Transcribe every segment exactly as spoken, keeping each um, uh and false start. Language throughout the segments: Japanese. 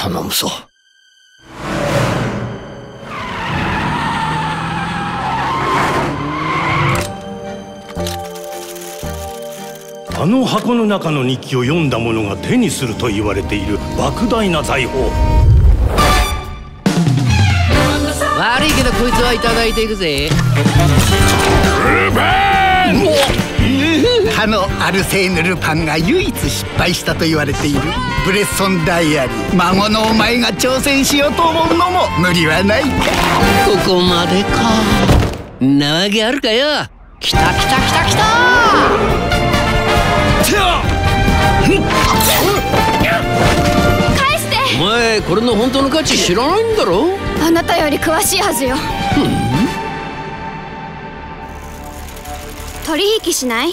頼むぞ。あの箱の中の日記を読んだ者が手にすると言われている莫大な財宝。 悪いけどこいつはいただいていくぜ。 かのアルセーヌ・ルパンが唯一失敗したと言われているブレッソン・ダイアリー。孫のお前が挑戦しようと思うのも無理はないか。 ここまでか。なわけあるかよ。来た来た来た来た。 返して。 お前これの本当の価値知らないんだろ。 あなたより詳しいはずよ。取引しない？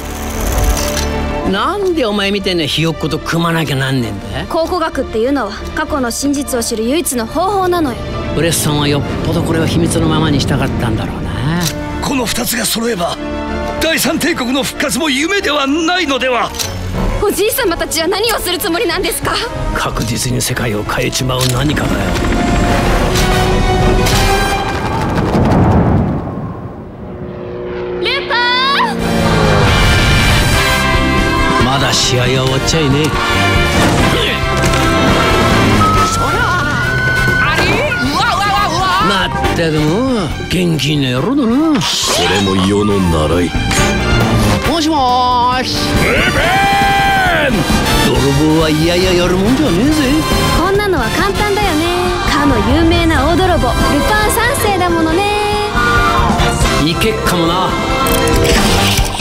なんでお前みたいなひよっこと組まなきゃなんねんだ。 考古学っていうのは過去の真実を知る唯一の方法なのよ。 ブレッソンはよっぽどこれを秘密のままにしたかったんだろうな。 この二つが揃えば第三帝国の復活も夢ではないのでは。 おじい様たちは何をするつもりなんですか？ 確実に世界を変えちまう何かだよ。 ルパン！ まだ試合は終わっちゃいねえ。まったくもう元気な野郎だな。 それも世の習い。 もしもーし。泥棒はいやいややるもんじゃねえぜ。 こんなのは簡単だよね。かの有名な大泥棒ルパン三世だものね。 いけっかもな。